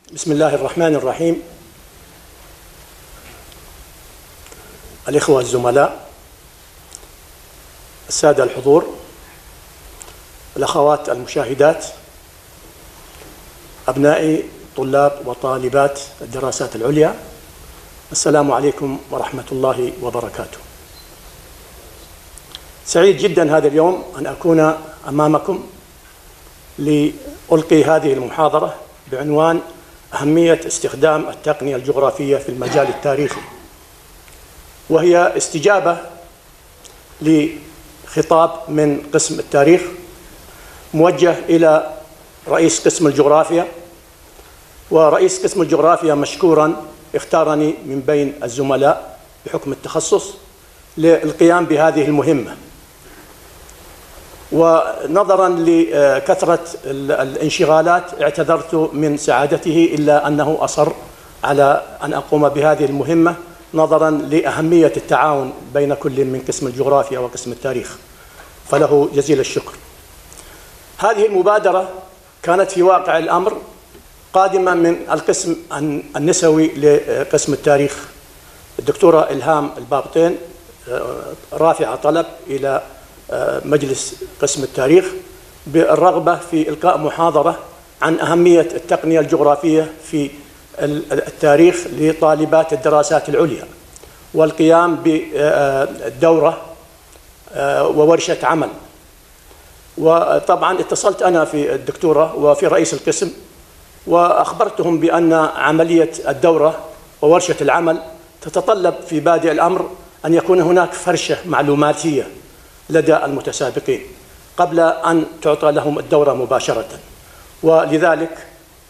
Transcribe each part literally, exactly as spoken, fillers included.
بسم الله الرحمن الرحيم. الإخوة الزملاء، السادة الحضور، الأخوات المشاهدات، أبنائي طلاب وطالبات الدراسات العليا، السلام عليكم ورحمة الله وبركاته. سعيد جدا هذا اليوم أن أكون أمامكم لألقي هذه المحاضرة بعنوان أهمية استخدام التقنية الجغرافية في المجال التاريخي، وهي استجابة لخطاب من قسم التاريخ موجه إلى رئيس قسم الجغرافيا. ورئيس قسم الجغرافيا مشكورا اختارني من بين الزملاء بحكم التخصص للقيام بهذه المهمة، ونظرا لكثرة الانشغالات اعتذرت من سعادته، إلا أنه أصر على أن أقوم بهذه المهمة نظرا لأهمية التعاون بين كل من قسم الجغرافيا وقسم التاريخ، فله جزيل الشكر. هذه المبادرة كانت في واقع الأمر قادمة من القسم النسوي لقسم التاريخ. الدكتورة إلهام البابطين رافعة طلب إلى مجلس قسم التاريخ بالرغبة في إلقاء محاضرة عن أهمية التقنية الجغرافية في التاريخ لطالبات الدراسات العليا، والقيام بالدورة وورشة عمل. وطبعا اتصلت أنا في الدكتورة وفي رئيس القسم وأخبرتهم بأن عملية الدورة وورشة العمل تتطلب في بادئ الأمر أن يكون هناك فرشة معلوماتية لدى المتسابقين قبل أن تعطى لهم الدورة مباشرة، ولذلك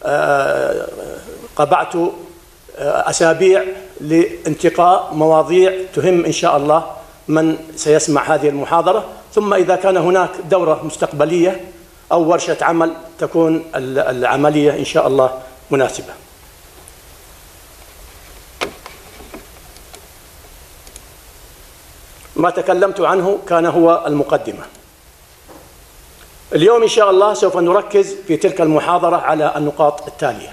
قبعت أسابيع لانتقاء مواضيع تهم إن شاء الله من سيسمع هذه المحاضرة، ثم إذا كان هناك دورة مستقبلية أو ورشة عمل تكون العملية إن شاء الله مناسبة. ما تكلمت عنه كان هو المقدمة. اليوم إن شاء الله سوف نركز في تلك المحاضرة على النقاط التالية.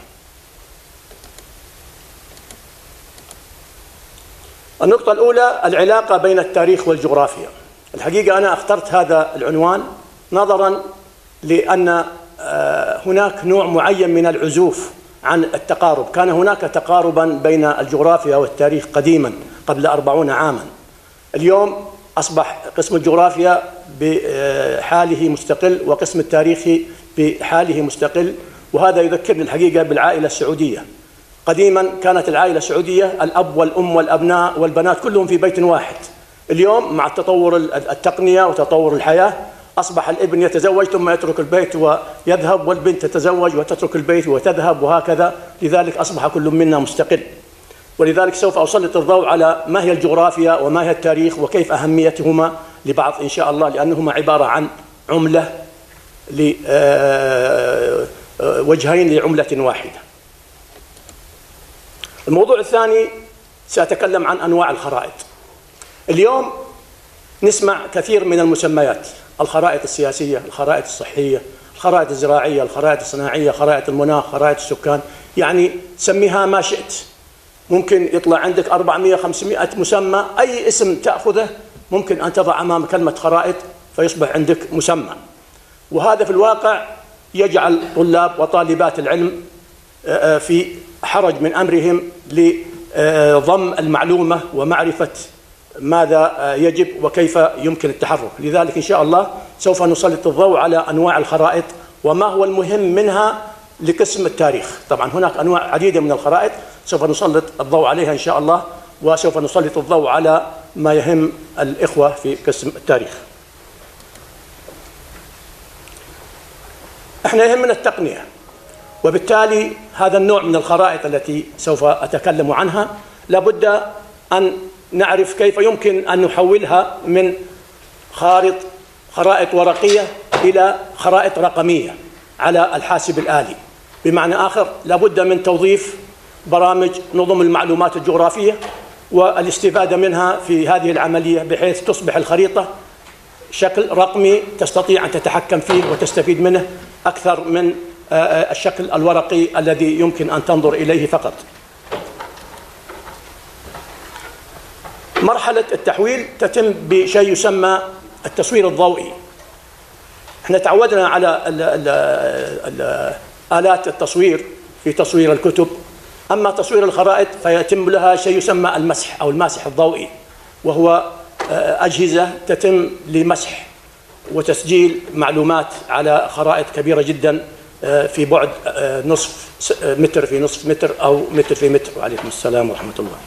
النقطة الأولى: العلاقة بين التاريخ والجغرافيا. الحقيقة أنا اخترت هذا العنوان نظرا لأن هناك نوع معين من العزوف عن التقارب. كان هناك تقاربا بين الجغرافيا والتاريخ قديما قبل أربعين عاما. اليوم أصبح قسم الجغرافيا بحاله مستقل وقسم التاريخ بحاله مستقل، وهذا يذكرني الحقيقة بالعائلة السعودية. قديما كانت العائلة السعودية الأب والأم والأبناء والبنات كلهم في بيت واحد. اليوم مع التطور التقنية وتطور الحياة أصبح الابن يتزوج ثم يترك البيت ويذهب، والبنت تتزوج وتترك البيت وتذهب، وهكذا. لذلك أصبح كل منا مستقل. ولذلك سوف أسلط الضوء على ما هي الجغرافيا وما هي التاريخ وكيف أهميتهما لبعض إن شاء الله، لأنهما عبارة عن عملة لوجهين لعملة واحدة. الموضوع الثاني سأتكلم عن أنواع الخرائط. اليوم نسمع كثير من المسميات: الخرائط السياسية، الخرائط الصحية، الخرائط الزراعية، الخرائط الصناعية، خرائط المناخ، خرائط السكان، يعني سميها ما شئت. ممكن يطلع عندك أربعمئة خمسمئة مسمى، أي اسم تأخذه ممكن أن تضع أمام كلمة خرائط فيصبح عندك مسمى. وهذا في الواقع يجعل طلاب وطالبات العلم في حرج من أمرهم لضم المعلومة ومعرفة ماذا يجب وكيف يمكن التحرك. لذلك إن شاء الله سوف نسلط الضوء على أنواع الخرائط وما هو المهم منها لقسم التاريخ. طبعا هناك أنواع عديدة من الخرائط سوف نسلط الضوء عليها إن شاء الله، وسوف نسلط الضوء على ما يهم الإخوة في قسم التاريخ. احنا يهمنا التقنية، وبالتالي هذا النوع من الخرائط التي سوف أتكلم عنها لابد أن نعرف كيف يمكن أن نحولها من خارطة خرائط ورقية إلى خرائط رقمية على الحاسب الآلي. بمعنى آخر لابد من توظيف برامج نظم المعلومات الجغرافية والاستفادة منها في هذه العملية، بحيث تصبح الخريطة شكل رقمي تستطيع أن تتحكم فيه وتستفيد منه أكثر من الشكل الورقي الذي يمكن أن تنظر إليه فقط. مرحلة التحويل تتم بشيء يسمى التصوير الضوئي. احنا تعودنا على ال ال ال آلات التصوير في تصوير الكتب، أما تصوير الخرائط فيتم لها شيء يسمى المسح أو الماسح الضوئي، وهو أجهزة تتم لمسح وتسجيل معلومات على خرائط كبيرة جدا في بعد نصف متر في نصف متر أو متر في متر. وعليكم السلام ورحمة الله.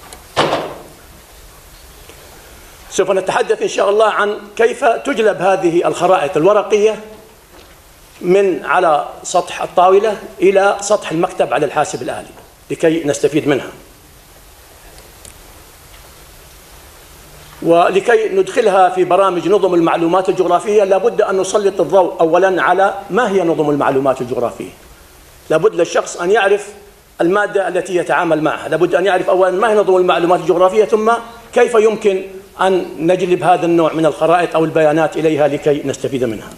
سوف نتحدث إن شاء الله عن كيف تجلب هذه الخرائط الورقية من على سطح الطاولة إلى سطح المكتب على الحاسب الآلي لكي نستفيد منها، ولكي ندخلها في برامج نظم المعلومات الجغرافية لابد أن نسلط الضوء أولا على ما هي نظم المعلومات الجغرافية. لابد للشخص أن يعرف المادة التي يتعامل معها، لابد أن يعرف أولا ما هي نظم المعلومات الجغرافية، ثم كيف يمكن أن نجلب هذا النوع من الخرائط أو البيانات إليها لكي نستفيد منها.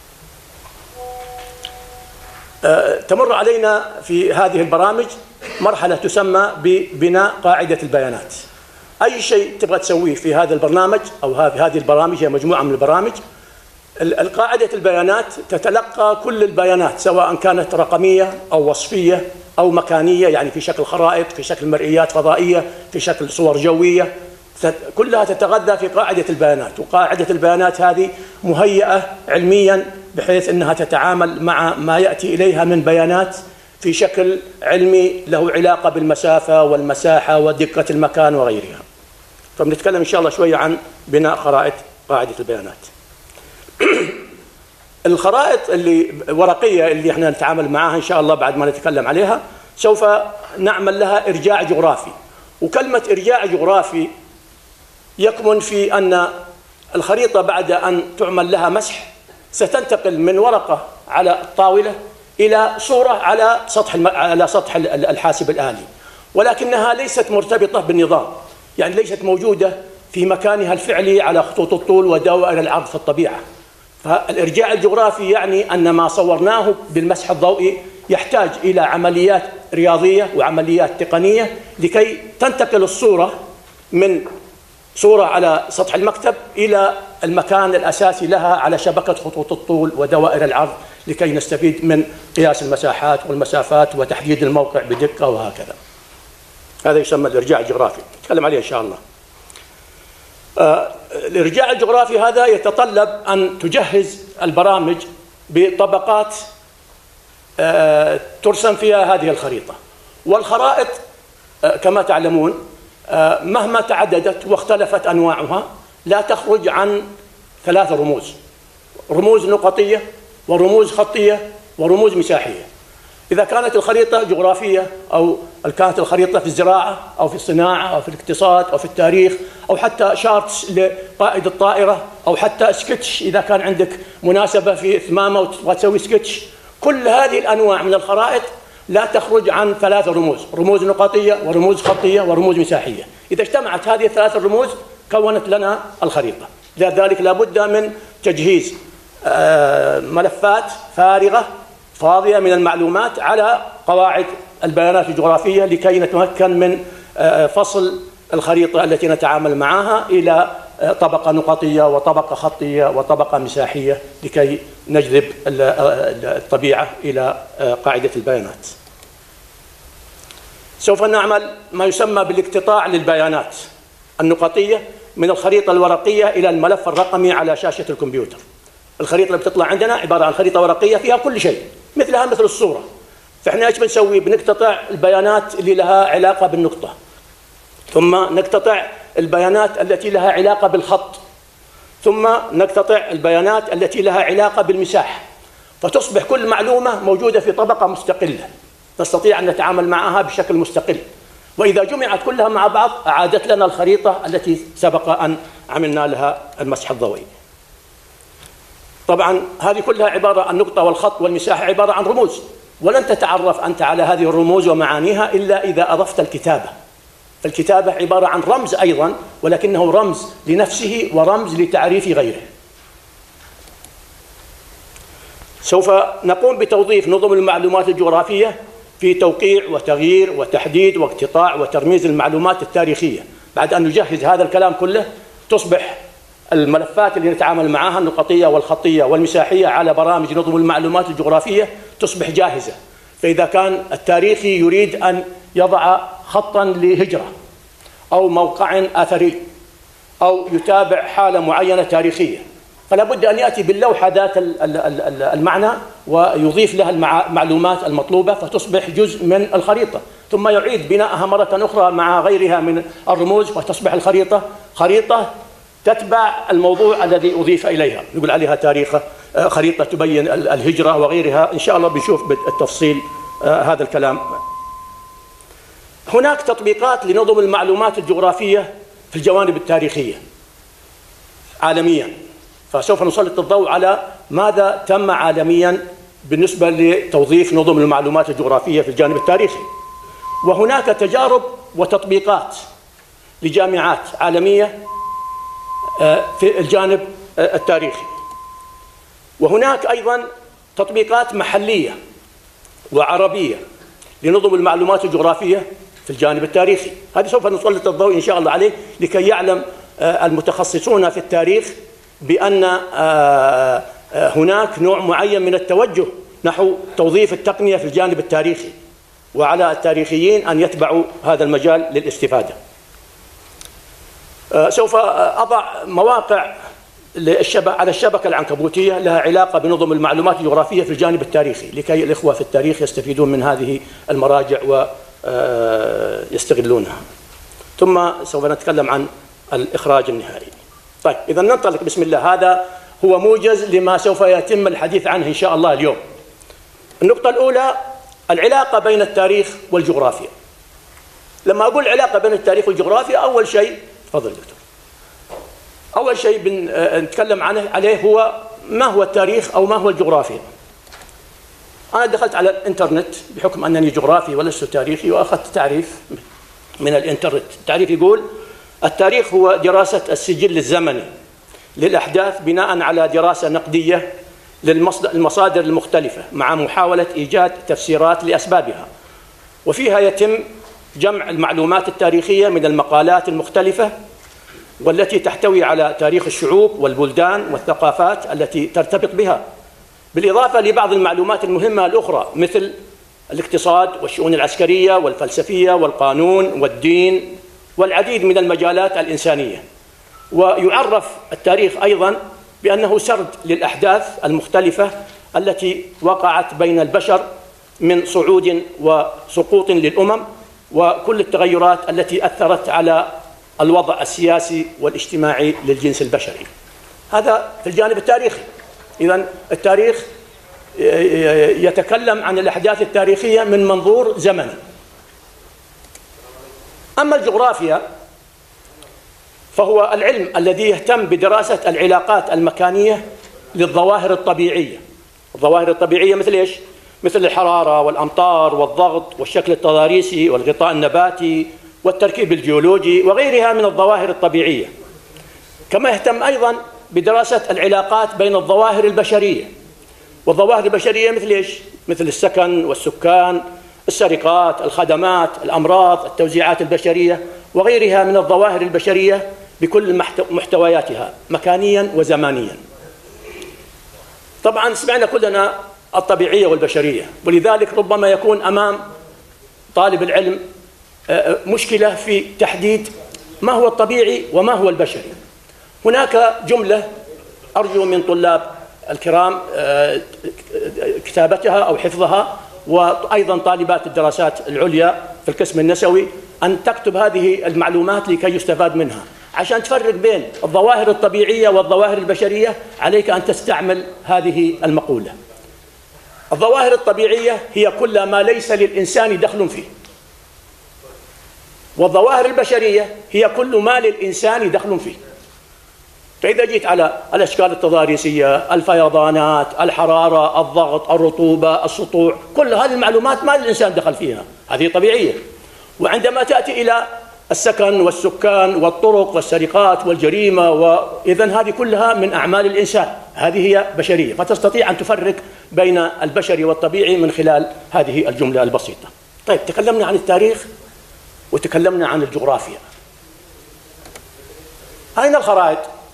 أه تمر علينا في هذه البرامج مرحلة تسمى ببناء قاعدة البيانات. أي شيء تبغى تسويه في هذا البرنامج أو هذه البرامج، هي مجموعة من البرامج، القاعدة البيانات تتلقى كل البيانات سواء كانت رقمية أو وصفية أو مكانية، يعني في شكل خرائط، في شكل مرئيات فضائية، في شكل صور جوية، كلها تتغذى في قاعدة البيانات. وقاعدة البيانات هذه مهيئة علميا بحيث أنها تتعامل مع ما يأتي إليها من بيانات في شكل علمي له علاقة بالمسافة والمساحة ودقة المكان وغيرها. فبنتكلم إن شاء الله شوية عن بناء خرائط قاعدة البيانات. الخرائط اللي ورقية اللي احنا نتعامل معها إن شاء الله بعد ما نتكلم عليها سوف نعمل لها إرجاع جغرافي. وكلمة إرجاع جغرافي يكمن في أن الخريطة بعد أن تعمل لها مسح ستنتقل من ورقة على الطاولة إلى صورة على سطح على سطح الحاسب الآلي، ولكنها ليست مرتبطة بالنظام، يعني ليست موجودة في مكانها الفعلي على خطوط الطول ودوائر العرض في الطبيعة. فالإرجاع الجغرافي يعني أن ما صورناه بالمسح الضوئي يحتاج إلى عمليات رياضية وعمليات تقنية لكي تنتقل الصورة من صورة على سطح المكتب إلى المكان الأساسي لها على شبكة خطوط الطول ودوائر العرض لكي نستفيد من قياس المساحات والمسافات وتحديد الموقع بدقة وهكذا. هذا يسمى الإرجاع الجغرافي، نتكلم عليه إن شاء الله. آه الإرجاع الجغرافي هذا يتطلب أن تجهز البرامج بطبقات آه ترسم فيها هذه الخريطة. والخرائط آه كما تعلمون آه مهما تعددت واختلفت أنواعها لا تخرج عن ثلاث رموز: رموز نقطية ورموز خطية ورموز مساحية. إذا كانت الخريطة جغرافية أو كانت الخريطة في الزراعة أو في الصناعة أو في الاقتصاد أو في التاريخ أو حتى شارتس لقائد الطائرة أو حتى سكتش إذا كان عندك مناسبة في ثمامة وتبغى تسوي سكتش، كل هذه الأنواع من الخرائط لا تخرج عن ثلاث رموز: رموز نقطية ورموز خطية ورموز مساحية. إذا اجتمعت هذه الثلاث الرموز كونت لنا الخريطة. لذلك لابد من تجهيز ملفات فارغة فاضية من المعلومات على قواعد البيانات الجغرافية لكي نتمكن من فصل الخريطة التي نتعامل معها إلى طبقة نقطية وطبقة خطية وطبقة مساحية لكي نجذب الطبيعة إلى قاعدة البيانات. سوف نعمل ما يسمى بالاقتطاع للبيانات النقطية من الخريطة الورقية إلى الملف الرقمي على شاشة الكمبيوتر. الخريطة اللي بتطلع عندنا عبارة عن خريطة ورقية فيها كل شيء مثلها مثل الصورة. فإحنا إيش بنسوي؟ بنقتطع البيانات اللي لها علاقة بالنقطة، ثم نقتطع البيانات التي لها علاقة بالخط، ثم نقتطع البيانات التي لها علاقة بالمساحة، فتصبح كل معلومة موجودة في طبقة مستقلة نستطيع أن نتعامل معها بشكل مستقل. وإذا جمعت كلها مع بعض أعادت لنا الخريطة التي سبق أن عملنا لها المسح الضوئي. طبعا هذه كلها عبارة عن النقطة والخط والمساحة عبارة عن رموز، ولن تتعرف أنت على هذه الرموز ومعانيها إلا إذا أضفت الكتابة. فالكتابة عبارة عن رمز أيضا، ولكنه رمز لنفسه ورمز لتعريف غيره. سوف نقوم بتوظيف نظم المعلومات الجغرافية في توقيع وتغيير وتحديد واقتطاع وترميز المعلومات التاريخية. بعد أن نجهز هذا الكلام كله تصبح الملفات اللي نتعامل معها النقطية والخطية والمساحية على برامج نظم المعلومات الجغرافية تصبح جاهزة. فإذا كان التاريخي يريد أن يضع خطا لهجرة أو موقع أثري أو يتابع حالة معينة تاريخية، فلا بد أن يأتي باللوحة ذات المعنى ويضيف لها المعلومات المطلوبة فتصبح جزء من الخريطة، ثم يعيد بناءها مرة أخرى مع غيرها من الرموز فتصبح الخريطة خريطة تتبع الموضوع الذي أضيف إليها. نقول عليها تاريخ خريطة تبين الهجرة وغيرها. إن شاء الله بنشوف بالتفصيل هذا الكلام. هناك تطبيقات لنظم المعلومات الجغرافية في الجوانب التاريخية عالميا، فسوف نسلط الضوء على ماذا تم عالميا بالنسبة لتوظيف نظم المعلومات الجغرافية في الجانب التاريخي. وهناك تجارب وتطبيقات لجامعات عالمية في الجانب التاريخي، وهناك أيضا تطبيقات محلية وعربية لنظم المعلومات الجغرافية في الجانب التاريخي. هذه سوف نسلط الضوء إن شاء الله عليه لكي يعلم المتخصصون في التاريخ بأن هناك نوع معين من التوجه نحو توظيف التقنية في الجانب التاريخي، وعلى التاريخيين أن يتبعوا هذا المجال للاستفادة. سوف أضع مواقع على الشبكة العنكبوتية لها علاقة بنظم المعلومات الجغرافية في الجانب التاريخي لكي الإخوة في التاريخ يستفيدون من هذه المراجع ويستغلونها. ثم سوف نتكلم عن الإخراج النهائي. طيب، إذا ننطلق بسم الله. هذا هو موجز لما سوف يتم الحديث عنه إن شاء الله اليوم. النقطة الأولى العلاقة بين التاريخ والجغرافيا. لما أقول علاقة بين التاريخ والجغرافيا، أول شيء تفضل دكتور. أول شيء بنتكلم عنه عليه هو ما هو التاريخ أو ما هو الجغرافيا. أنا دخلت على الإنترنت بحكم أنني جغرافي ولست تاريخي وأخذت تعريف من الإنترنت. التعريف يقول: التاريخ هو دراسة السجل الزمني للأحداث بناء على دراسة نقدية للمصادر المختلفة مع محاولة إيجاد تفسيرات لأسبابها، وفيها يتم جمع المعلومات التاريخية من المقالات المختلفة والتي تحتوي على تاريخ الشعوب والبلدان والثقافات التي ترتبط بها، بالإضافة لبعض المعلومات المهمة الأخرى مثل الاقتصاد والشؤون العسكرية والفلسفية والقانون والدين والعديد من المجالات الإنسانية. ويعرف التاريخ أيضا بأنه سرد للأحداث المختلفة التي وقعت بين البشر من صعود وسقوط للأمم وكل التغيرات التي أثرت على الوضع السياسي والاجتماعي للجنس البشري. هذا في الجانب التاريخي. إذن التاريخ يتكلم عن الأحداث التاريخية من منظور زمني. أما الجغرافيا فهو العلم الذي يهتم بدراسة العلاقات المكانية للظواهر الطبيعية. الظواهر الطبيعية مثل إيش؟ مثل الحرارة والأمطار والضغط والشكل التضاريسي والغطاء النباتي والتركيب الجيولوجي وغيرها من الظواهر الطبيعية. كما يهتم أيضا بدراسة العلاقات بين الظواهر البشرية. والظواهر البشرية مثل إيش؟ مثل السكن والسكان، السرقات، الخدمات، الأمراض، التوزيعات البشرية وغيرها من الظواهر البشرية بكل محتوياتها مكانيا وزمانيا. طبعا سمعنا كلنا الطبيعية والبشرية، ولذلك ربما يكون أمام طالب العلم مشكلة في تحديد ما هو الطبيعي وما هو البشري. هناك جملة أرجو من طلاب الكرام كتابتها أو حفظها، وأيضا طالبات الدراسات العليا في القسم النسوي أن تكتب هذه المعلومات لكي يستفاد منها. عشان تفرق بين الظواهر الطبيعية والظواهر البشرية عليك أن تستعمل هذه المقولة: الظواهر الطبيعية هي كل ما ليس للإنسان دخل فيه، والظواهر البشرية هي كل ما للإنسان دخل فيه. فإذا جيت على الأشكال التضاريسية، الفيضانات، الحرارة، الضغط، الرطوبة، السطوع، كل هذه المعلومات ما للإنسان دخل فيها، هذه طبيعية. وعندما تأتي إلى السكن والسكان والطرق والسرقات والجريمة، وإذن هذه كلها من أعمال الإنسان، هذه هي بشرية، فتستطيع أن تفرق بين البشري والطبيعي من خلال هذه الجملة البسيطة. طيب، تكلمنا عن التاريخ وتكلمنا عن الجغرافيا. أين الخرائط؟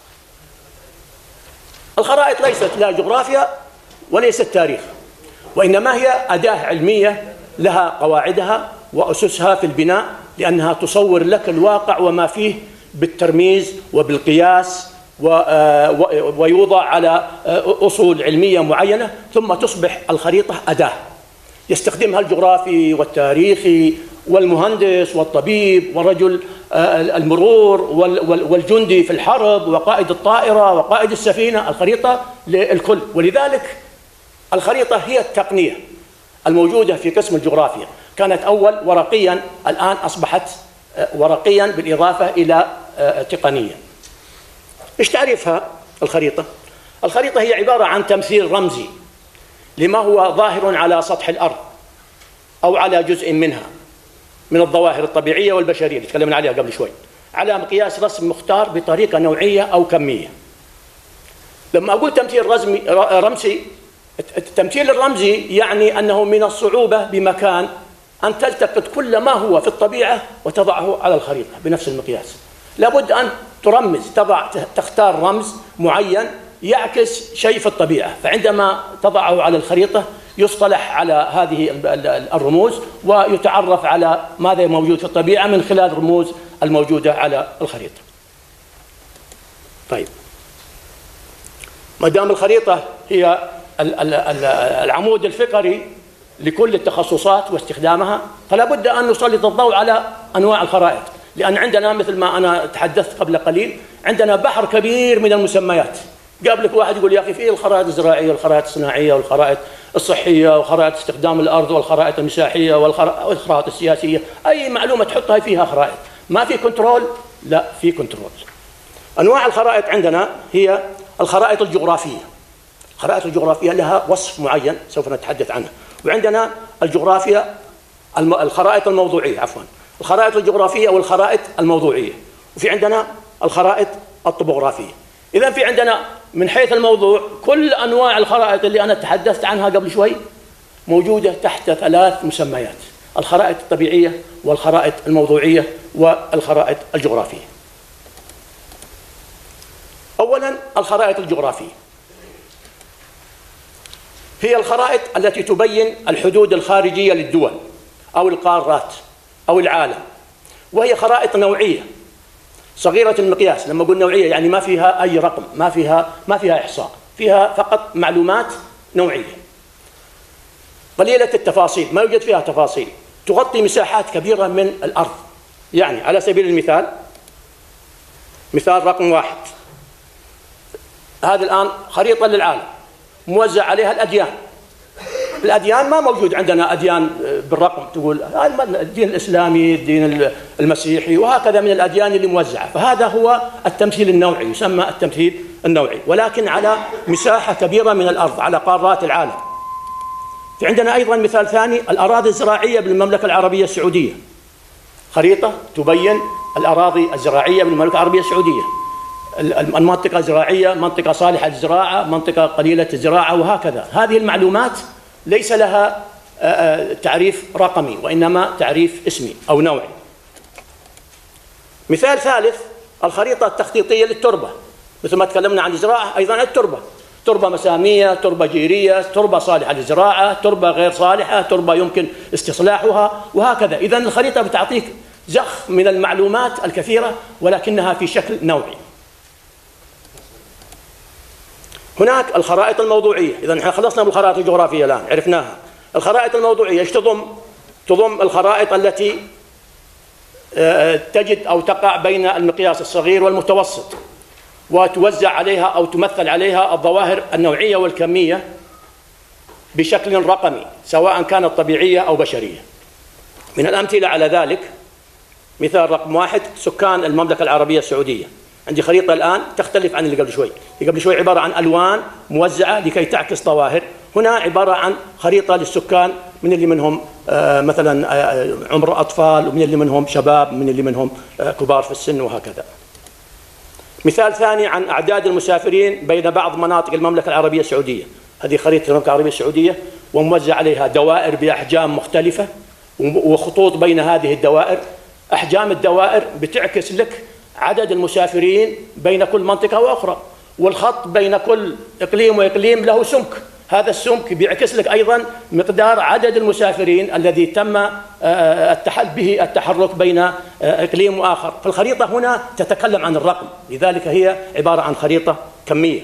الخرائط ليست لا جغرافيا وليست تاريخ، وإنما هي أداة علمية لها قواعدها وأسسها في البناء، لأنها تصور لك الواقع وما فيه بالترميز وبالقياس، ويوضع على أصول علمية معينة، ثم تصبح الخريطة أداة يستخدمها الجغرافي والتاريخي والمهندس والطبيب ورجل المرور والجندي في الحرب وقائد الطائرة وقائد السفينة. الخريطة للكل، ولذلك الخريطة هي التقنية الموجودة في قسم الجغرافيا. كانت أول ورقيا، الآن أصبحت ورقيا بالإضافة إلى تقنية. إيش تعريفها الخريطة؟ الخريطة هي عبارة عن تمثيل رمزي لما هو ظاهر على سطح الأرض أو على جزء منها من الظواهر الطبيعية والبشرية اللي تكلمنا عليها قبل شوي، على مقياس رسم مختار بطريقة نوعية أو كمية. لما أقول تمثيل رسمي رمزي، التمثيل الرمزي يعني أنه من الصعوبة بمكان أن تلتقط كل ما هو في الطبيعة وتضعه على الخريطة بنفس المقياس. لابد أن ترمز، تضع تختار رمز معين يعكس شيء في الطبيعة، فعندما تضعه على الخريطة يصطلح على هذه الرموز ويتعرف على ماذا موجود في الطبيعة من خلال الرموز الموجودة على الخريطة. طيب، ما دام الخريطة هي العمود الفقري لكل التخصصات واستخدامها، فلا بد أن نسلط الضوء على أنواع الخرائط، لأن عندنا مثل ما أنا تحدثت قبل قليل عندنا بحر كبير من المسميات. قابلك واحد يقول يا أخي في الخرائط الزراعية والخرائط الصناعية والخرائط الصحية وخرائط استخدام الأرض والخرائط المساحية والخرائط السياسية، أي معلومة تحطها فيها خرائط. ما في كنترول؟ لا، في كنترول. أنواع الخرائط عندنا هي الخرائط الجغرافية. الخرائط الجغرافية لها وصف معين سوف نتحدث عنه، وعندنا الجغرافيا الخرائط الموضوعية عفوا الخرائط الجغرافية والخرائط الموضوعية، وفي عندنا الخرائط الطبوغرافية. إذا في عندنا من حيث الموضوع كل أنواع الخرائط اللي أنا تحدثت عنها قبل شوي موجودة تحت ثلاث مسميات: الخرائط الطبيعية والخرائط الموضوعية والخرائط الجغرافية. أولا، الخرائط الجغرافية هي الخرائط التي تبين الحدود الخارجية للدول أو القارات أو العالم، وهي خرائط نوعية صغيرة المقياس. لما أقول نوعية يعني ما فيها أي رقم، ما فيها ما فيها إحصاء، فيها فقط معلومات نوعية قليلة التفاصيل، ما يوجد فيها تفاصيل، تغطي مساحات كبيرة من الأرض. يعني على سبيل المثال، مثال رقم واحد، هذه الآن خريطة للعالم موزع عليها الأديان. الأديان ما موجود عندنا أديان بالرقم تقول الدين الإسلامي، الدين المسيحي، وهكذا من الأديان اللي موزعة. فهذا هو التمثيل النوعي، يسمى التمثيل النوعي، ولكن على مساحة كبيرة من الأرض، على قارات العالم. في عندنا أيضا مثال ثاني، الأراضي الزراعية بالمملكة العربية السعودية. خريطة تبين الأراضي الزراعية بالمملكة العربية السعودية، المنطقة الزراعية، منطقة صالحة للزراعة، منطقة قليلة الزراعة، وهكذا. هذه المعلومات ليس لها تعريف رقمي، وإنما تعريف اسمي أو نوعي. مثال ثالث، الخريطة التخطيطية للتربة. مثل ما تكلمنا عن الزراعة، أيضا التربة، تربة مسامية، تربة جيرية، تربة صالحة للزراعة، تربة غير صالحة، تربة يمكن استصلاحها، وهكذا. إذن الخريطة بتعطيك زخ من المعلومات الكثيرة ولكنها في شكل نوعي. هناك الخرائط الموضوعية. إذا نحن خلصنا بالخرائط الجغرافية الآن عرفناها. الخرائط الموضوعية ايش تضم؟ تضم الخرائط التي تجد أو تقع بين المقياس الصغير والمتوسط، وتوزع عليها أو تمثل عليها الظواهر النوعية والكمية بشكل رقمي، سواء كانت طبيعية أو بشرية. من الأمثلة على ذلك مثال رقم واحد، سكان المملكة العربية السعودية. عندي خريطة الآن تختلف عن اللي قبل شوي. اللي قبل شوي عبارة عن ألوان موزعة لكي تعكس ظواهر، هنا عبارة عن خريطة للسكان من اللي منهم مثلا عمر أطفال، ومن اللي منهم شباب، من اللي منهم كبار في السن، وهكذا. مثال ثاني عن أعداد المسافرين بين بعض مناطق المملكة العربية السعودية. هذه خريطة المملكة العربية السعودية وموزع عليها دوائر بأحجام مختلفة وخطوط بين هذه الدوائر. أحجام الدوائر بتعكس لك عدد المسافرين بين كل منطقة وأخرى، والخط بين كل إقليم وإقليم له سمك. هذا السمك بيعكس لك أيضا مقدار عدد المسافرين الذي تم به التحرك بين إقليم وآخر. فالخريطة هنا تتكلم عن الرقم، لذلك هي عبارة عن خريطة كمية.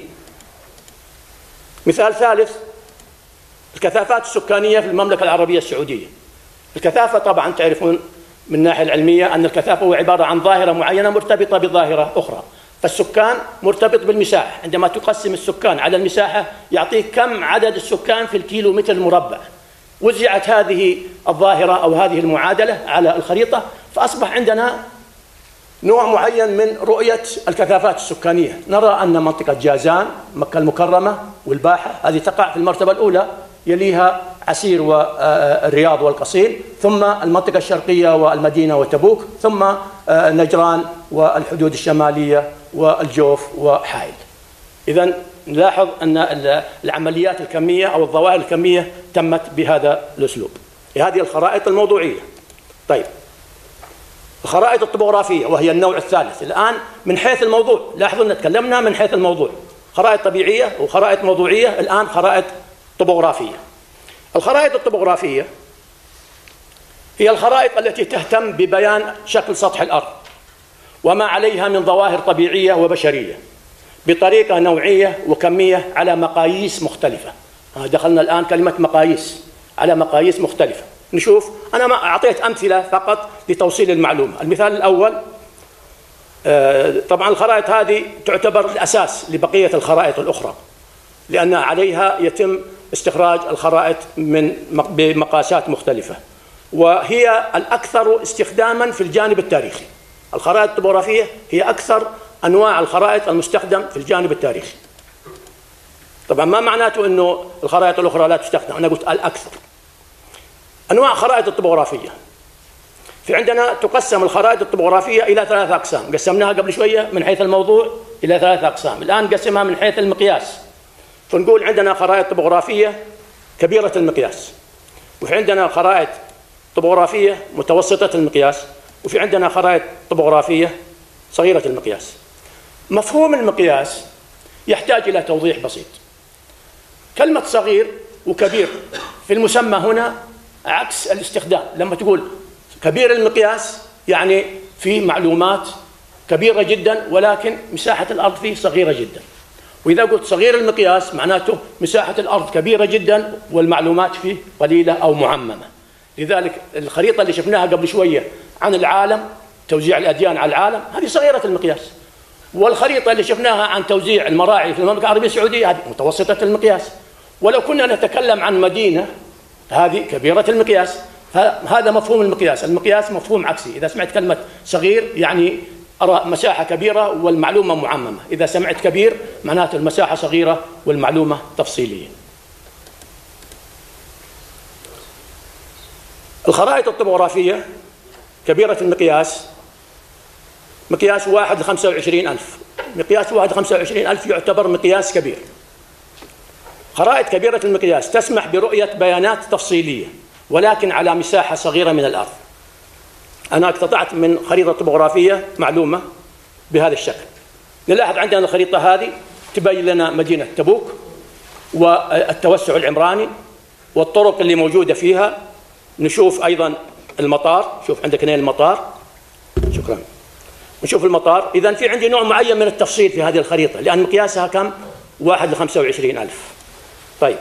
مثال ثالث، الكثافات السكانية في المملكة العربية السعودية. الكثافة طبعا تعرفون من الناحية العلمية أن الكثافة هو عبارة عن ظاهرة معينة مرتبطة بظاهرة أخرى. فالسكان مرتبط بالمساحة، عندما تقسم السكان على المساحة يعطيك كم عدد السكان في الكيلو متر مربع. وزعت هذه الظاهرة أو هذه المعادلة على الخريطة، فأصبح عندنا نوع معين من رؤية الكثافات السكانية. نرى أن منطقة جازان، مكة المكرمة والباحة هذه تقع في المرتبة الأولى، يليها عسير والرياض والقصيم، ثم المنطقة الشرقية والمدينة وتبوك، ثم نجران والحدود الشمالية والجوف وحائل. إذن نلاحظ أن العمليات الكمية أو الظواهر الكمية تمت بهذا الأسلوب. هذه الخرائط الموضوعية. طيب، الخرائط الطبوغرافية وهي النوع الثالث. الآن من حيث الموضوع، لاحظوا أن تكلمنا من حيث الموضوع، خرائط طبيعية وخرائط موضوعية، الآن خرائط طبوغرافية. الخرائط الطبوغرافية هي الخرائط التي تهتم ببيان شكل سطح الأرض وما عليها من ظواهر طبيعية وبشرية بطريقة نوعية وكمية على مقاييس مختلفة. دخلنا الآن كلمة مقاييس، على مقاييس مختلفة. نشوف، أنا ما أعطيت أمثلة فقط لتوصيل المعلومة. المثال الأول، طبعا الخرائط هذه تعتبر الأساس لبقية الخرائط الأخرى، لأن عليها يتم استخراج الخرائط من بمقاسات مختلفة، وهي الأكثر استخداما في الجانب التاريخي. الخرائط الطبوغرافية هي أكثر أنواع الخرائط المستخدم في الجانب التاريخي. طبعا ما معناته أنه الخرائط الأخرى لا تستخدم، أنا قلت الأكثر. أنواع خرائط الطبوغرافية، في عندنا تقسم الخرائط الطبوغرافية إلى ثلاث أقسام، قسمناها قبل شوية من حيث الموضوع إلى ثلاث أقسام، الآن نقسمها من حيث المقياس. فنقول عندنا خرائط طبوغرافية كبيرة المقياس، وفي عندنا خرائط طبوغرافية متوسطة المقياس، وفي عندنا خرائط طبوغرافية صغيرة المقياس. مفهوم المقياس يحتاج إلى توضيح بسيط. كلمة صغير وكبير في المسمى هنا عكس الاستخدام. لما تقول كبير المقياس يعني في معلومات كبيرة جدا ولكن مساحة الأرض فيه صغيرة جدا، وإذا قلت صغير المقياس معناته مساحة الأرض كبيرة جدا والمعلومات فيه قليلة أو معممة. لذلك الخريطة اللي شفناها قبل شوية عن العالم، توزيع الأديان على العالم، هذه صغيرة المقياس. والخريطة اللي شفناها عن توزيع المراعي في المملكة العربية السعودية هذه متوسطة المقياس. ولو كنا نتكلم عن مدينة هذه كبيرة المقياس. هذا مفهوم المقياس. المقياس مفهوم عكسي، إذا سمعت كلمة صغير يعني أرى مساحة كبيرة والمعلومة معممة، إذا سمعت كبير معناته المساحة صغيرة والمعلومة تفصيلية. الخرائط الطبوغرافية كبيرة المقياس مقياس واحد لخمسة وعشرين ألف، مقياس واحد لخمسة وعشرين ألف يعتبر مقياس كبير. خرائط كبيرة المقياس تسمح برؤية بيانات تفصيلية ولكن على مساحة صغيرة من الأرض. أنا اقتطعت من خريطة طبوغرافية معلومة بهذا الشكل. نلاحظ عندنا الخريطة هذه تبين لنا مدينة تبوك والتوسع العمراني والطرق اللي موجودة فيها. نشوف أيضا المطار، شوف عندك هنا المطار، شكرا. نشوف المطار. إذن في عندي نوع معين من التفصيل في هذه الخريطة لأن مقياسها كم؟ واحد لخمسة وعشرين ألف. طيب،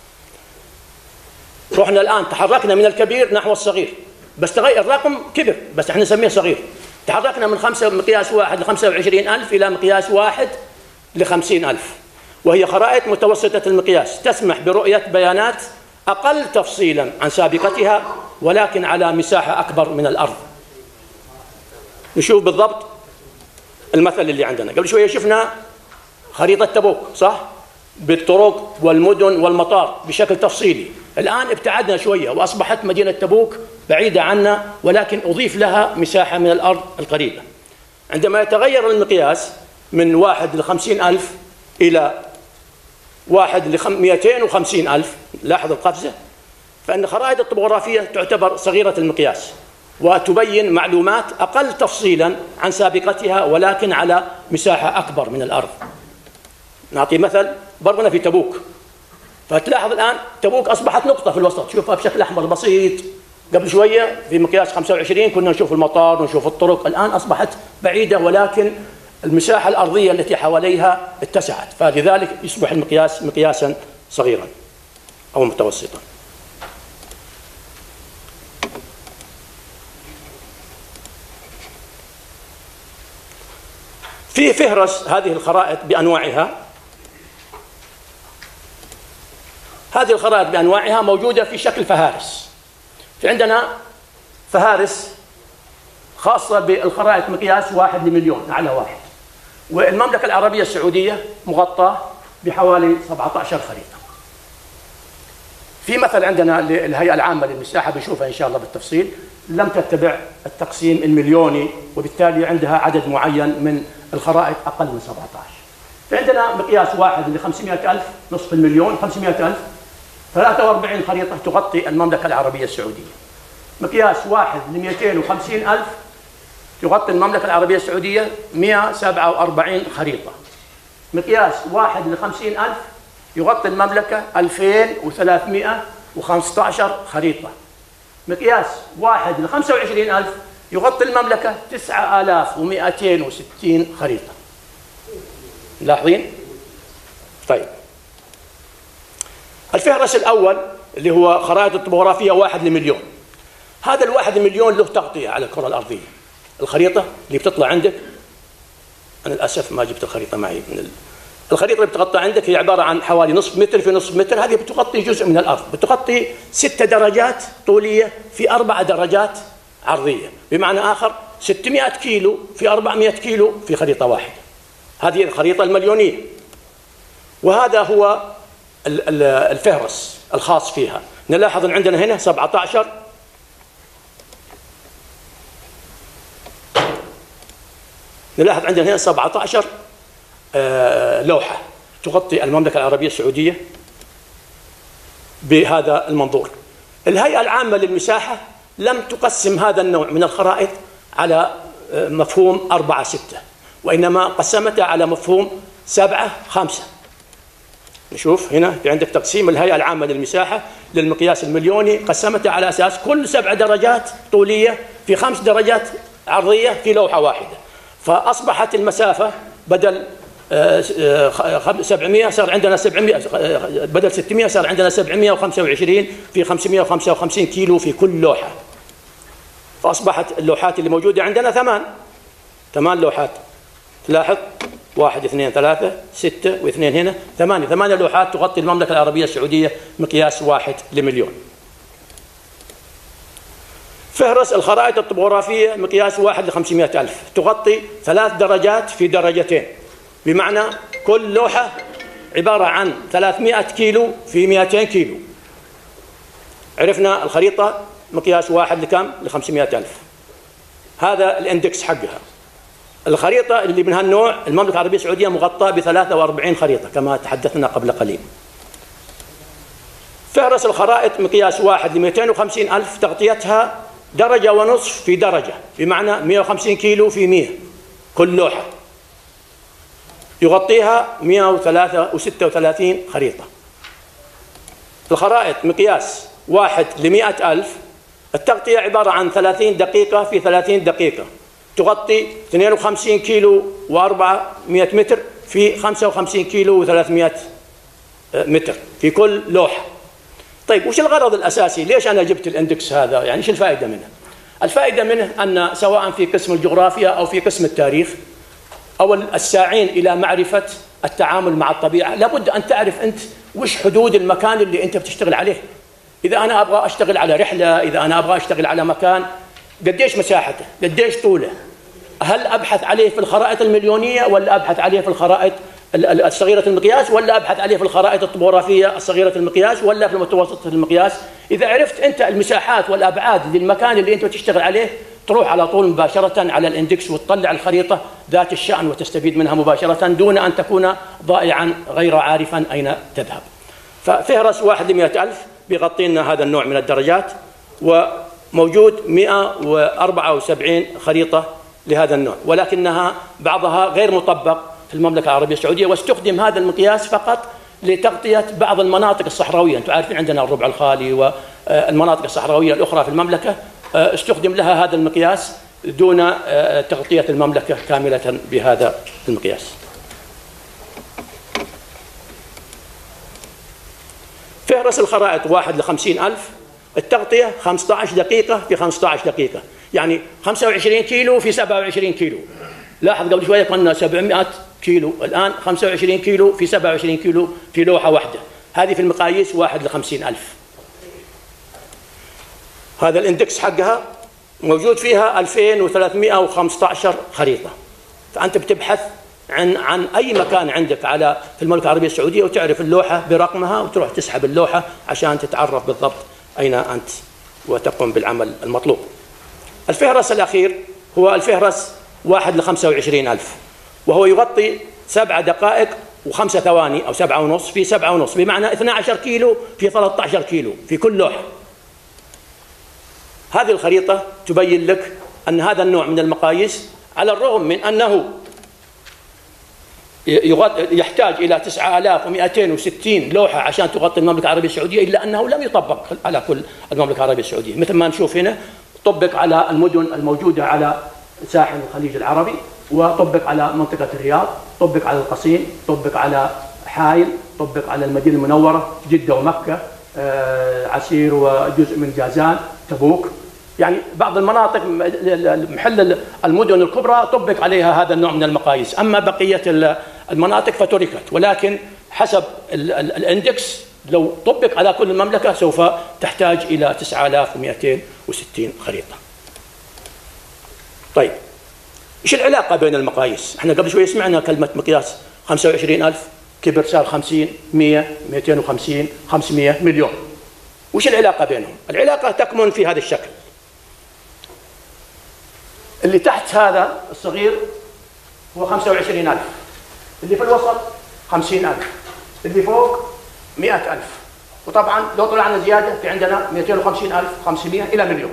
رحنا الآن تحركنا من الكبير نحو الصغير، بس تغير الرقم كبر بس احنا نسميه صغير. تحركنا من خمسة مقياس واحد لخمسة وعشرين ألف إلى مقياس واحد لخمسين ألف، وهي خرائط متوسطة المقياس تسمح برؤية بيانات أقل تفصيلا عن سابقتها ولكن على مساحة أكبر من الأرض. نشوف بالضبط المثل اللي عندنا. قبل شوية شفنا خريطة تبوك، صح؟ بالطرق والمدن والمطار بشكل تفصيلي. الآن ابتعدنا شوية وأصبحت مدينة تبوك بعيدة عنا، ولكن أضيف لها مساحة من الأرض القريبة. عندما يتغير المقياس من واحد لخمسين ألف إلى واحد لمئتين وخمسين ألف، لاحظ القفزة، فإن خرائط الطبوغرافية تعتبر صغيرة المقياس وتبين معلومات أقل تفصيلا عن سابقتها ولكن على مساحة أكبر من الأرض. نعطي مثل برضنا في تبوك، فتلاحظ الآن تبوك أصبحت نقطة في الوسط، شوفها بشكل أحمر بسيط. قبل شوية في مقياس خمسة وعشرين كنا نشوف المطار ونشوف الطرق، الآن أصبحت بعيدة ولكن المساحة الأرضية التي حواليها اتسعت، فلذلك يصبح المقياس مقياسا صغيرا أو متوسطا. في فهرس هذه الخرائط بأنواعها. هذه الخرائط بأنواعها موجودة في شكل فهارس. في عندنا فهارس خاصة بالخرائط مقياس واحد لمليون أعلى واحد، والمملكة العربية السعودية مغطاة بحوالي سبعة عشر خريطة. في مثل عندنا للهيئة العامة للمساحة بنشوفها إن شاء الله بالتفصيل، لم تتبع التقسيم المليوني وبالتالي عندها عدد معين من الخرائط أقل من سبعة عشر. فعندنا مقياس واحد ل خمسمئة ألف، نصف المليون خمسمئة ألف، ثلاثة وأربعين خريطة تغطي المملكة العربية السعودية. مقياس واحد ل مئتين وخمسين ألف تغطي المملكة العربية السعودية مئة وسبعة وأربعين خريطة. مقياس واحد ل خمسين ألف يغطي المملكة ألفين وثلاثمئة وخمسة عشر خريطة. مقياس واحد ل خمسة وعشرين ألف يغطي المملكة تسعة آلاف ومئتين وستين خريطة. ملاحظين؟ طيب، الفهرس الأول اللي هو خرائط الطبوغرافية واحد لمليون. هذا الواحد لمليون له تغطية على الكرة الأرضية. الخريطة اللي بتطلع عندك، أنا للأسف ما جبت الخريطة معي من ال... الخريطة اللي بتغطى عندك هي عبارة عن حوالي نصف متر في نصف متر، هذه بتغطي جزء من الأرض، بتغطي ست درجات طولية في أربع درجات عرضية، بمعنى آخر ستمئة كيلو في أربعمئة كيلو في خريطة واحدة. هذه الخريطة المليونية، وهذا هو الفهرس الخاص فيها. نلاحظ أن عندنا هنا سبعة عشر نلاحظ عندنا هنا سبعة عشر لوحة تغطي المملكة العربية السعودية بهذا المنظور. الهيئة العامة للمساحة لم تقسم هذا النوع من الخرائط على مفهوم أربعة ستة، وإنما قسمتها على مفهوم سبعة خمسة. نشوف هنا في عندك تقسيم الهيئة العامة للمساحة للمقياس المليوني، قسمتها على أساس كل سبع درجات طولية في خمس درجات عرضية في لوحة واحدة، فأصبحت المسافة بدل سبعمئة صار عندنا سبعمئة، بدل ستمئة صار عندنا سبعمئة وخمسة وعشرين في خمسمئة وخمسة وخمسين كيلو في كل لوحة. فأصبحت اللوحات اللي موجودة عندنا ثمان ثمان لوحات. تلاحظ واحد اثنين ثلاثة ستة واثنين هنا ثمانية ثمانية لوحات تغطي المملكة العربية السعودية مقياس واحد لمليون. فهرس الخرائط الطبوغرافية مقياس واحد لخمسمئة ألف تغطي ثلاث درجات في درجتين، بمعنى كل لوحة عبارة عن ثلاثمئة كيلو في مئتين كيلو. عرفنا الخريطة مقياس واحد لكم؟ لخمسمئة ألف. هذا الاندكس حقها. الخريطة اللي من هالنوع المملكة العربية السعودية مغطاة بثلاثة وأربعين خريطة كما تحدثنا قبل قليل. فهرس الخرائط مقياس واحد لمئتين وخمسين ألف تغطيتها درجة ونصف في درجة، بمعنى مئة وخمسين كيلو في مئة كل لوحة، يغطيها مئة وثلاثة وستة وثلاثين خريطة. الخرائط مقياس واحد لمئة ألف التغطية عبارة عن ثلاثين دقيقة في ثلاثين دقيقة، تغطي اثنين وخمسين كيلو وأربعمئة متر في خمسة وخمسين كيلو وثلاثمئة متر في كل لوحة. طيب، وش الغرض الأساسي؟ ليش أنا جبت الاندكس هذا؟ يعني ايش الفائدة منه؟ الفائدة منه أن سواء في قسم الجغرافيا أو في قسم التاريخ أو الساعين إلى معرفة التعامل مع الطبيعة، لابد أن تعرف أنت وش حدود المكان اللي أنت بتشتغل عليه. إذا أنا أبغى أشتغل على رحلة، إذا أنا أبغى أشتغل على مكان، قديش مساحته؟ قديش طوله؟ هل أبحث عليه في الخرائط المليونية ولا أبحث عليه في الخرائط الصغيرة المقياس، ولا أبحث عليه في الخرائط الطبوغرافية الصغيرة المقياس، ولا في المتوسطة المقياس؟ إذا عرفت أنت المساحات والأبعاد للمكان اللي أنت تشتغل عليه، تروح على طول مباشرة على الاندكس وتطلع الخريطة ذات الشأن وتستفيد منها مباشرة دون أن تكون ضائعا غير عارفا أين تذهب. ففهرس واحد لمئة ألف بيغطي لنا هذا النوع من الدرجات، وموجود مئة وأربعة وسبعين خريطة لهذا النوع، ولكنها بعضها غير مطبق في المملكة العربية السعودية، واستخدم هذا المقياس فقط لتغطية بعض المناطق الصحراوية. أنتم عارفين عندنا الربع الخالي والمناطق الصحراوية الأخرى في المملكة استخدم لها هذا المقياس دون تغطية المملكة كاملة بهذا المقياس. فهرس الخرائط واحد لخمسين ألف، التغطية خمسة عشر دقيقة في خمسة عشر دقيقة، يعني خمسة وعشرين كيلو في سبعة وعشرين كيلو. لاحظ قبل شوية قلنا سبعمئة كيلو، الآن خمسة وعشرين كيلو في سبعة وعشرين كيلو في لوحة واحدة. هذه في المقاييس واحد لخمسين ألف. هذا الاندكس حقها موجود فيها ألفين وثلاثمئة وخمسة عشر خريطة. فأنت بتبحث عن عن أي مكان عندك على في المملكة العربية السعودية وتعرف اللوحة برقمها وتروح تسحب اللوحة عشان تتعرف بالضبط أين أنت وتقوم بالعمل المطلوب. الفهرس الأخير هو الفهرس واحد لخمسة وعشرين ألف، وهو يغطي سبع دقائق وخمسة ثواني أو سبعة ونص في سبعة ونص، بمعنى اثني عشر كيلو في ثلاثة عشر كيلو في كل لوحة. هذه الخريطة تبين لك أن هذا النوع من المقاييس على الرغم من أنه يحتاج إلى تسعة آلاف ومئتين وستين لوحة عشان تغطي المملكة العربية السعودية، إلا أنه لم يطبق على كل المملكة العربية السعودية. مثل ما نشوف هنا طبق على المدن الموجودة على ساحل الخليج العربي، وطبق على منطقة الرياض، طبق على القصيم، طبق على حائل، طبق على المدينة المنورة جدة ومكة، عسير وجزء من جازان، تبوك. يعني بعض المناطق محل المدن الكبرى طبق عليها هذا النوع من المقاييس، أما بقية المناطق فتركت. ولكن حسب الاندكس لو طبق على كل المملكة سوف تحتاج إلى تسعة آلاف ومئتين وستين خريطة. طيب إيش العلاقة بين المقاييس؟ احنا قبل شوي سمعنا كلمة مقياس خمسة وعشرين ألف، كبر صار خمسين، مئة، مئتين وخمسين، خمسمئة، مليون. وش العلاقة بينهم؟ العلاقة تكمن في هذا الشكل. اللي تحت هذا الصغير هو خمسة وعشرين ألف، اللي في الوسط خمسين ألف، اللي فوق مئة ألف، وطبعا لو طلعنا زيادة في عندنا مئتين وخمسين ألف، خمسمئة إلى مليون.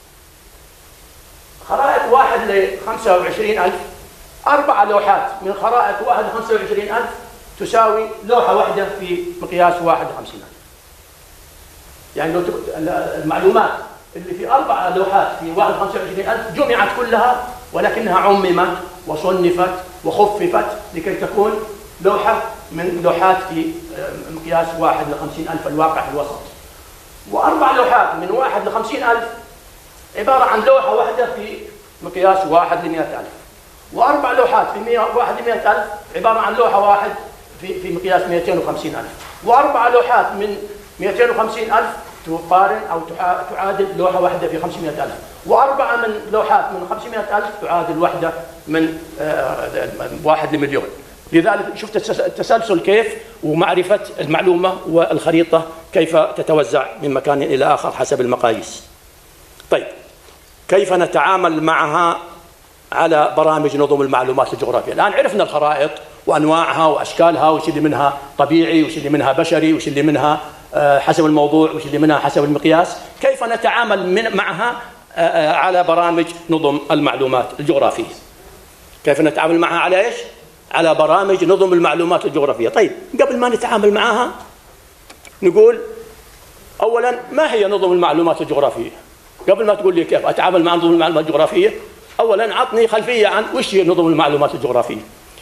خرائط واحد لخمسة وعشرين ألف، أربع لوحات من خرائط واحد لخمسة وعشرين ألف تساوي لوحة واحدة في مقياس واحد لخمسين ألف. يعني لو المعلومات اللي في أربع لوحات في واحد لخمسة وعشرين ألف جمعت كلها، ولكنها عممت وصنفت وخففت لكي تكون لوحة من لوحات في مقياس واحد لخمسين ألف الواقع في الوسط. وأربع لوحات من واحد لخمسين ألف عبارة عن لوحة واحدة في مقياس واحد لمئة ألف، وأربع لوحات في واحد لمئة ألف عبارة عن لوحة واحد في في مقياس مئتين وخمسين ألف، وأربع لوحات من مئتين وخمسين ألف تقارن أو تعادل لوحة واحدة في خمسمئة ألف، وأربعة من لوحات من خمسمئة ألف تعادل واحدة من واحد لمليون. لذلك شفت التسلسل كيف، ومعرفة المعلومة والخريطة كيف تتوزع من مكان إلى آخر حسب المقاييس. طيب كيف نتعامل معها على برامج نظم المعلومات الجغرافية؟ الآن عرفنا الخرائط وأنواعها وأشكالها، وش اللي منها طبيعي وش اللي منها بشري وش اللي منها حسب الموضوع وش اللي منها حسب المقياس. كيف نتعامل من معها على برامج نظم المعلومات الجغرافية؟ كيف نتعامل معها على إيش؟ على برامج نظم المعلومات الجغرافية. طيب قبل ما نتعامل معها نقول أولا ما هي نظم المعلومات الجغرافية؟ قبل ما تقول لي كيف أتعامل مع نظم المعلومات الجغرافية، أولا عطني خلفية عن وش هي نظم المعلومات الجغرافية.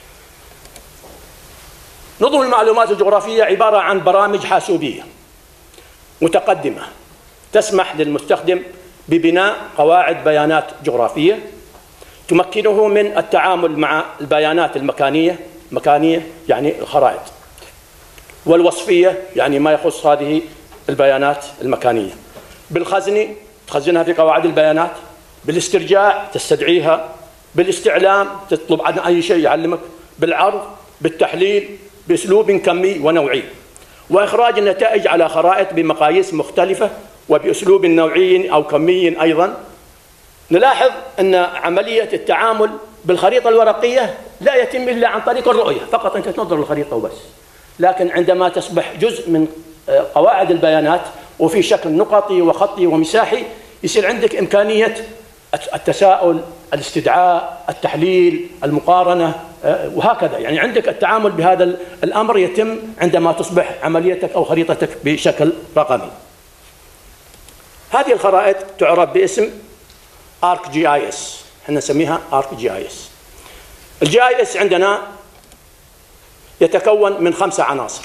نظم المعلومات الجغرافية عبارة عن برامج حاسوبية متقدمة تسمح للمستخدم ببناء قواعد بيانات جغرافية تمكنه من التعامل مع البيانات المكانية، مكانية يعني الخرائط، والوصفية يعني ما يخص هذه البيانات المكانية، بالخزن تخزنها في قواعد البيانات، بالاسترجاع تستدعيها، بالاستعلام تطلب عن أي شيء يعلمك، بالعرض بالتحليل بأسلوب كمي ونوعي، وإخراج النتائج على خرائط بمقاييس مختلفة وبأسلوب نوعي أو كمي أيضا. نلاحظ أن عملية التعامل بالخريطة الورقية لا يتم إلا عن طريق الرؤية فقط، أنت تنظر الخريطة وبس. لكن عندما تصبح جزء من قواعد البيانات وفي شكل نقطي وخطي ومساحي، يصير عندك إمكانية التساؤل، الاستدعاء، التحليل، المقارنة، وهكذا. يعني عندك التعامل بهذا الأمر يتم عندما تصبح عمليتك أو خريطتك بشكل رقمي. هذه الخرائط تعرف باسم آرك جي آي إس، احنا نسميها آرك جي آي إس. الجي آي إس عندنا يتكون من خمسة عناصر.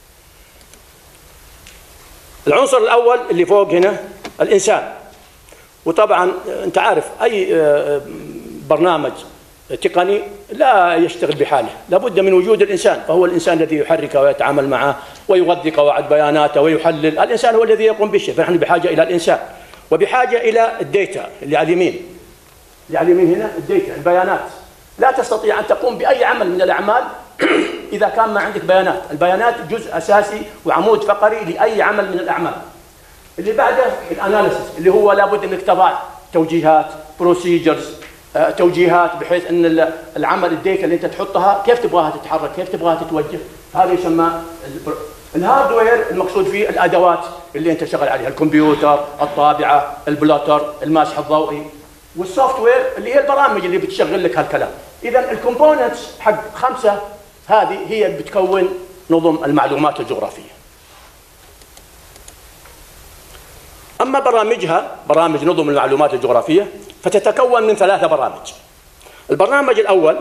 العنصر الأول اللي فوق هنا الإنسان، وطبعا أنت عارف أي برنامج تقني لا يشتغل بحاله، لابد من وجود الإنسان، فهو الإنسان الذي يحرك ويتعامل معه ويغذي قواعد بياناته ويحلل. الإنسان هو الذي يقوم بالشيء، فنحن بحاجة إلى الإنسان وبحاجة إلى الديتا اللي على اليمين. اللي على اليمين هنا الديتا، البيانات. لا تستطيع أن تقوم بأي عمل من الأعمال إذا كان ما عندك بيانات. البيانات جزء أساسي وعمود فقري لأي عمل من الأعمال. اللي بعده الأناليسيس، اللي هو لابد أنك تضع توجيهات، بروسيجرز، توجيهات بحيث أن العمل الديتا اللي أنت تحطها كيف تبغاها تتحرك، كيف تبغاها تتوجه. هذا يسمى الهاردوير. المقصود فيه الأدوات اللي أنت شغال عليها، الكمبيوتر، الطابعة، البلوتر، الماسح الضوئي. والسوفت وير اللي هي البرامج اللي بتشغل لك هالكلام. إذا الكومبوننتس حق خمسة هذه هي اللي بتكون نظم المعلومات الجغرافية. أما برامجها، برامج نظم المعلومات الجغرافية، فتتكون من ثلاثة برامج. البرنامج الأول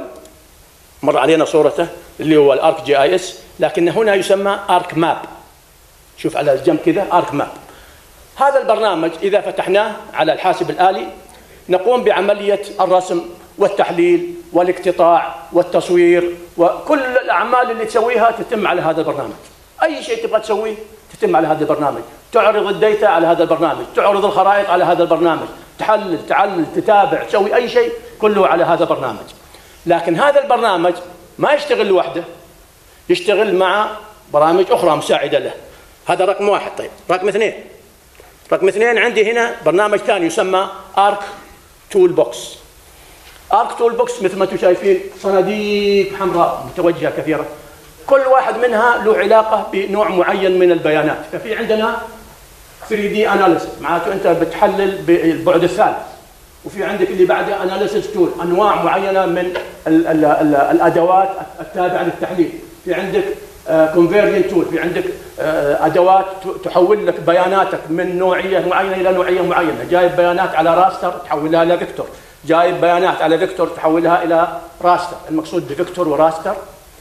مر علينا صورته اللي هو الآرك جي آي إس، لكن هنا يسمى آرك ماب. شوف على الجنب كذا آرك ماب. هذا البرنامج إذا فتحناه على الحاسب الآلي نقوم بعملية الرسم والتحليل والاقتطاع والتصوير، وكل الأعمال اللي تسويها تتم على هذا البرنامج. أي شيء تبغى تسويه تتم على هذا البرنامج. تعرض الديتا على هذا البرنامج، تعرض الخرائط على هذا البرنامج، تحلل، تعلل، تتابع، تسوي أي شيء كله على هذا البرنامج. لكن هذا البرنامج ما يشتغل لوحده، يشتغل مع برامج أخرى مساعدة له. هذا رقم واحد. طيب رقم اثنين، رقم اثنين عندي هنا برنامج ثاني يسمى آرك تول بوكس. آرك تول بوكس مثل ما انتم شايفين صناديق حمراء متوجهة كثيرة، كل واحد منها له علاقة بنوع معين من البيانات. ففي عندنا ثري دي أناليسيس، معناته أنت بتحلل بالبعد الثالث. وفي عندك اللي بعده أناليسيس تول، أنواع معينة من ال ال ال الأدوات التابعة للتحليل. في عندك كونفيرجن تول، في عندك أدوات تحول لك بياناتك من نوعية معينة إلى نوعية معينة. جايب بيانات على راستر تحولها إلى فيكتور، جايب بيانات على فيكتور تحولها إلى راستر. المقصود بفيكتور وراستر،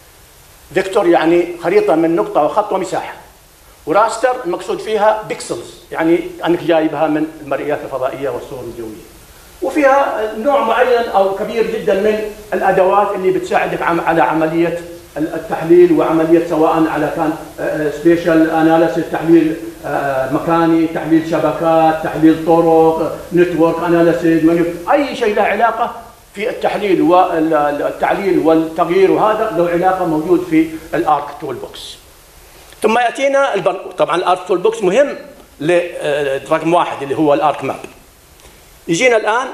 فيكتور يعني خريطة من نقطة وخط ومساحة، وراستر المقصود فيها بيكسلز، يعني أنك جايبها من المرئيات الفضائية والصور الجوية. وفيها نوع معين أو كبير جدا من الأدوات اللي بتساعدك على عملية التحليل وعملية سواء على كان سبيشال أناليسيس، تحليل مكاني، تحليل شبكات، تحليل طرق، نتورك أناليسيس، أي شيء له علاقة في التحليل والتعليل والتغيير، وهذا له علاقة موجود في الآرك تول بوكس. ثم يأتينا البر... طبعا الآرك تول بوكس مهم لرقم واحد اللي هو الآرك ماب. يجينا الآن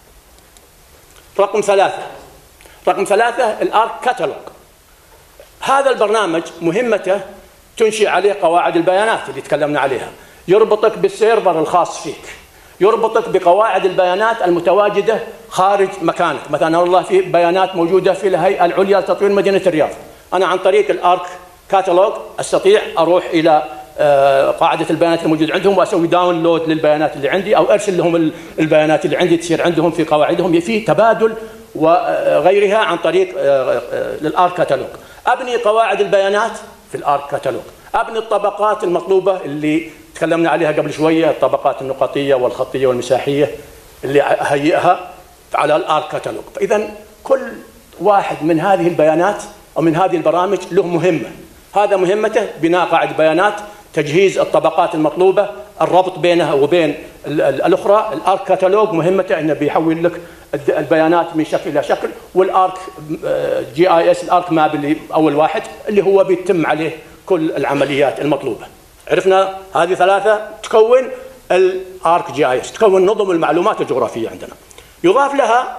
رقم ثلاثة. رقم ثلاثة الآرك كاتالوج. هذا البرنامج مهمته تنشئ عليه قواعد البيانات اللي تكلمنا عليها، يربطك بالسيرفر الخاص فيك، يربطك بقواعد البيانات المتواجدة خارج مكانك. مثلا والله في بيانات موجودة في الهيئة العليا لتطوير مدينة الرياض، أنا عن طريق الآرك كاتالوج أستطيع أروح إلى قاعدة البيانات الموجودة عندهم وأسوي داونلود للبيانات اللي عندي، أو أرسل لهم البيانات اللي عندي تصير عندهم في قواعدهم، في تبادل وغيرها عن طريق الآرك كاتالوج. أبني قواعد البيانات في الآرك كاتالوج، أبني الطبقات المطلوبة اللي تكلمنا عليها قبل شوية، الطبقات النقطية والخطية والمساحية اللي أهيئها على الآرك كاتالوج. فإذا كل واحد من هذه البيانات أو من هذه البرامج له مهمة. هذا مهمته بناء قاعدة بيانات، تجهيز الطبقات المطلوبة، الربط بينها وبين الأخرى. الآرك كاتالوج مهمته أنه بيحول لك البيانات من شكل إلى شكل، والآرك جي آي إس الآرك ماب اللي أول واحد اللي هو بيتم عليه كل العمليات المطلوبة. عرفنا هذه ثلاثة تكون الآرك جي آي إس، تكون نظم المعلومات الجغرافية عندنا. يضاف لها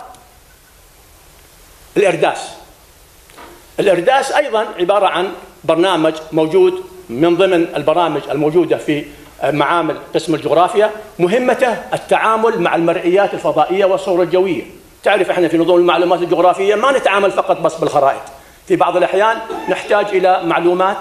الإرداس. الإرداس أيضا عبارة عن برنامج موجود من ضمن البرامج الموجودة في معامل قسم الجغرافيا، مهمته التعامل مع المرئيات الفضائية والصور الجوية. تعرف احنا في نظم المعلومات الجغرافية ما نتعامل فقط بس بالخرائط، في بعض الأحيان نحتاج إلى معلومات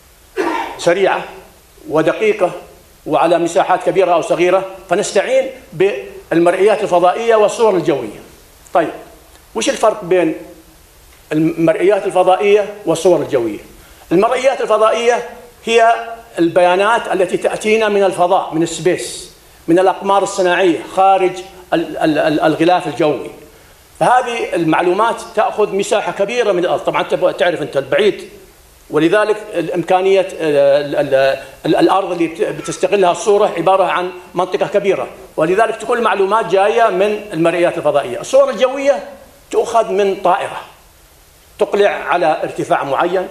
سريعة ودقيقة وعلى مساحات كبيرة أو صغيرة، فنستعين بالمرئيات الفضائية والصور الجوية. طيب وش الفرق بين المرئيات الفضائية والصور الجوية؟ المرئيات الفضائية هي البيانات التي تأتينا من الفضاء، من السبيس، من الأقمار الصناعية خارج الغلاف الجوي. فهذه المعلومات تأخذ مساحة كبيرة من الأرض، طبعا تعرف أنت البعيد، ولذلك الإمكانية الأرض اللي بتستغلها الصورة عبارة عن منطقة كبيرة، ولذلك تكون المعلومات جاية من المرئيات الفضائية. الصور الجوية تؤخذ من طائرة تقلع على ارتفاع معين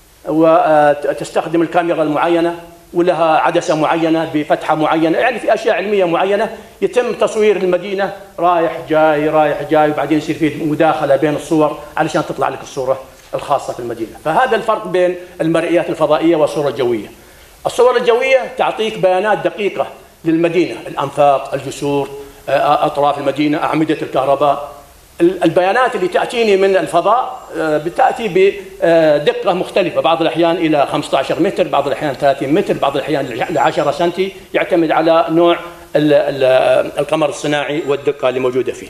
وتستخدم الكاميرا المعينة ولها عدسة معينة بفتحة معينة، يعني في أشياء علمية معينة يتم تصوير المدينة رايح جاي رايح جاي، وبعدين يصير في مداخلة بين الصور علشان تطلع لك الصورة الخاصة في المدينة. فهذا الفرق بين المرئيات الفضائية والصور الجوية. الصور الجوية تعطيك بيانات دقيقة للمدينة، الأنفاق، الجسور، أطراف المدينة، أعمدة الكهرباء. البيانات اللي تأتيني من الفضاء بتأتي بدقة مختلفة، بعض الأحيان إلى خمسة عشر متر، بعض الأحيان ثلاثين متر، بعض الأحيان ل عشرة سنتي، يعتمد على نوع القمر الصناعي والدقة اللي موجودة فيه.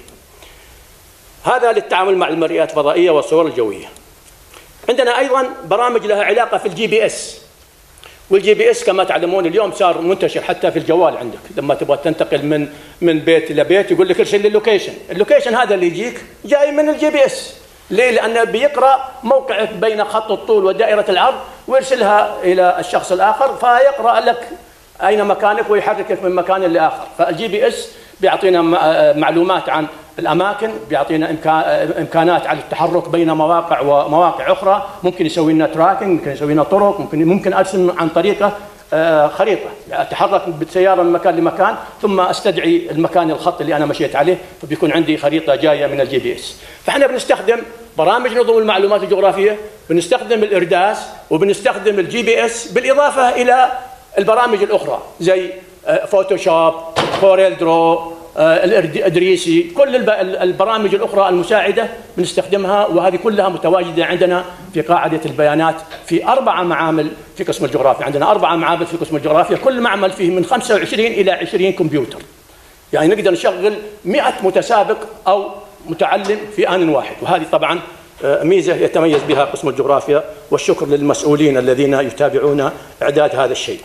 هذا للتعامل مع المرئيات الفضائية والصور الجوية. عندنا أيضا برامج لها علاقة في الجي بي إس، والجي بي إس كما تعلمون اليوم صار منتشر حتى في الجوال. عندك لما تبغى تنتقل من من بيت إلى بيت يقول لك ارسل لي اللوكيشن، اللوكيشن هذا اللي يجيك جاي من الجي بي إس. ليه؟ لأنه بيقرأ موقعك بين خط الطول ودائرة العرض ويرسلها إلى الشخص الآخر، فيقرأ لك أين مكانك ويحركك من مكان لآخر. فالجي بي إس بيعطينا معلومات عن الأماكن، بيعطينا إمكانات على التحرك بين مواقع ومواقع أخرى، ممكن يسوي لنا تراكنج، ممكن يسوي لنا طرق، ممكن ممكن أرسم عن طريقة خريطة، أتحرك بالسيارة من مكان لمكان ثم أستدعي المكان الخط اللي أنا مشيت عليه، فبيكون عندي خريطة جاية من الجي بي إس. فإحنا بنستخدم برامج نظم المعلومات الجغرافية، بنستخدم الإرداس، وبنستخدم الجي بي إس، بالإضافة إلى البرامج الأخرى زي فوتوشوب، كوريل درو، الإدريسي، كل البرامج الأخرى المساعدة بنستخدمها، وهذه كلها متواجدة عندنا في قاعدة البيانات في أربعة معامل في قسم الجغرافيا. عندنا أربعة معامل في قسم الجغرافيا، كل معمل فيه من خمسة وعشرين إلى عشرين كمبيوتر، يعني نقدر نشغل مئة متسابق أو متعلم في آن واحد، وهذه طبعا ميزة يتميز بها قسم الجغرافيا، والشكر للمسؤولين الذين يتابعون إعداد هذا الشيء.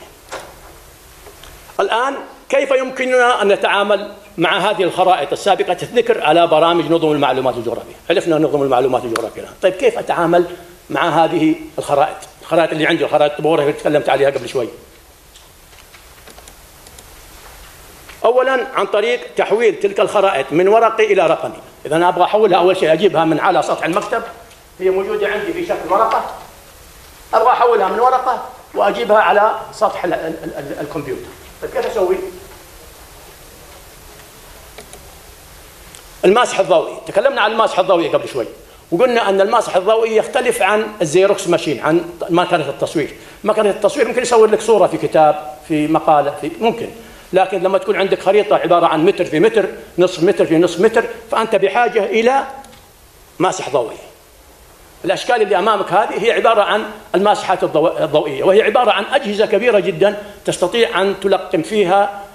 الآن كيف يمكننا أن نتعامل مع هذه الخرائط السابقة الذكر على برامج نظم المعلومات الجغرافية؟ عرفنا نظم المعلومات الجغرافية. طيب كيف أتعامل مع هذه الخرائط؟ الخرائط اللي عندي، الخرائط الطبورة اللي تكلمت عليها قبل شوي. أولا عن طريق تحويل تلك الخرائط من ورقي إلى رقمي. إذا أنا أبغى أحولها، أول شيء أجيبها من على سطح المكتب، هي موجودة عندي في شكل ورقة، أبغى أحولها من ورقة وأجيبها على سطح ال ال ال الكمبيوتر. طيب كيف أسوي؟ الماسح الضوئي، تكلمنا عن الماسح الضوئي قبل شوي، وقلنا أن الماسح الضوئي يختلف عن الزيروكس ماشين، عن مكنة التصوير. مكنة التصوير ممكن يصور لك صورة في كتاب، في مقالة، في ممكن، لكن لما تكون عندك خريطة عبارة عن متر في متر، نصف متر في نصف متر، فأنت بحاجة إلى ماسح ضوئي. الأشكال اللي أمامك هذه هي عبارة عن الماسحات الضوئية، وهي عبارة عن أجهزة كبيرة جدا تستطيع أن تلقم فيها